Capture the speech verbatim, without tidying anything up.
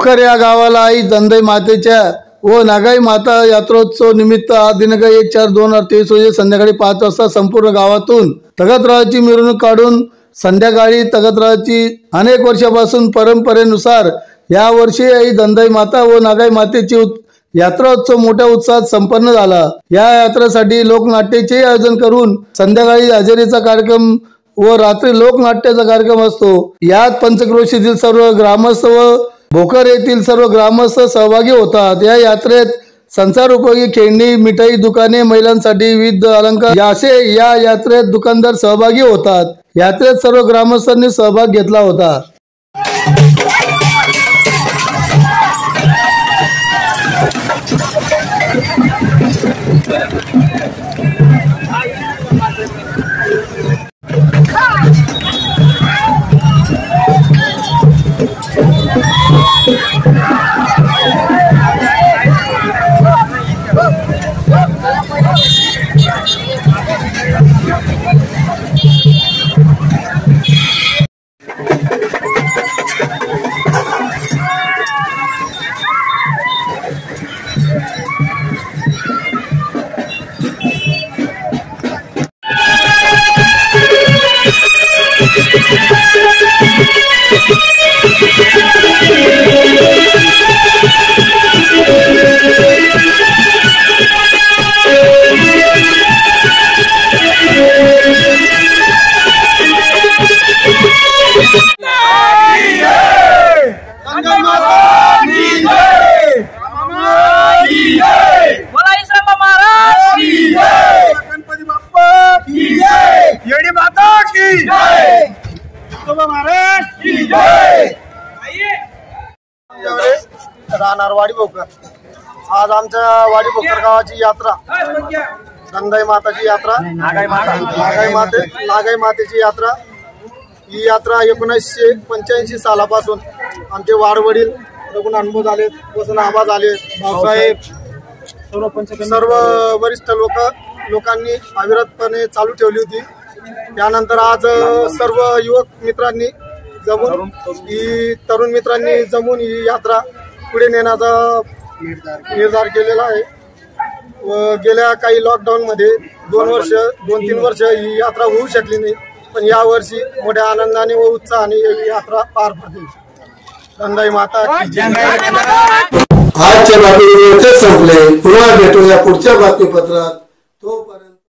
भोकर या गावाला आई दंदै मातेच्या व नागाई माता यात्रोत्सव निमित्त आज दिनांक एक चार दोन हजार तेवीस रोजी संध्याकाळी पाच वाजता संपूर्ण गावातून तगतरावाची मिरवणूक काढून संध्याकाळी तगतरावाची अनेक वर्षापासून परंपरेनुसार या वर्षी आई दंदै माता व नागाई मातेची यात्रोत्सव मोठ्या उत्साहात संपन्न झाला। या यात्रेसाठी लोकनाट्याचे आयोजन करून संध्याकाळी हजेरीचा कार्यक्रम व रात्री लोकनाट्याचा कार्यक्रम असतो। यात पंचक्रोशीतील सर्व ग्रामस्थ व भोकर येथील सर्व ग्रामस्थ सहभागी होतात। या यात्रेत संसार उपयोगी खेळणी, मिठाई दुकाने, महिलांसाठी विविध अलंकार असे या यात्रेत दुकानदार सहभागी होतात। यात्रेत सर्व ग्रामस्थांनी सहभाग घेतला होता। राहणार वाडी भोकर। आज आमच्या वाडी भोकर गावाची यात्रा दंदै माताची यात्रा नागाई माता नागाई माते नागाई मातेची यात्रा। ही यात्रा एकोणीसशे पंच्याऐंशी सालापासून आमचे वाडवडील रघुनाथ अनुभव झाले, वसंत आबा झाले, भाऊसाहेब सर्व वरिष्ठ लोक लोकांनी अविरतपणे चालू ठेवली होती। त्यानंतर आज सर्व युवक मित्रांनी जमून ही तरुण मित्रांनी जमून ही यात्रा पुढे नेण्याचा निर्धार केलेला आहे। व गेल्या काही लॉकडाऊन मध्ये दोन वर्ष दोन तीन वर्ष ही यात्रा होऊ शकली नाही, पण या वर्षी मोठ्या आनंदाने व उत्साहाने ही यात्रा पार पडते। दंदै माता की जय। आजच्या बातमीपत्र संपले। पुन्हा भेटूया पुढच्या बातमीपत्रात। तोपर्यंत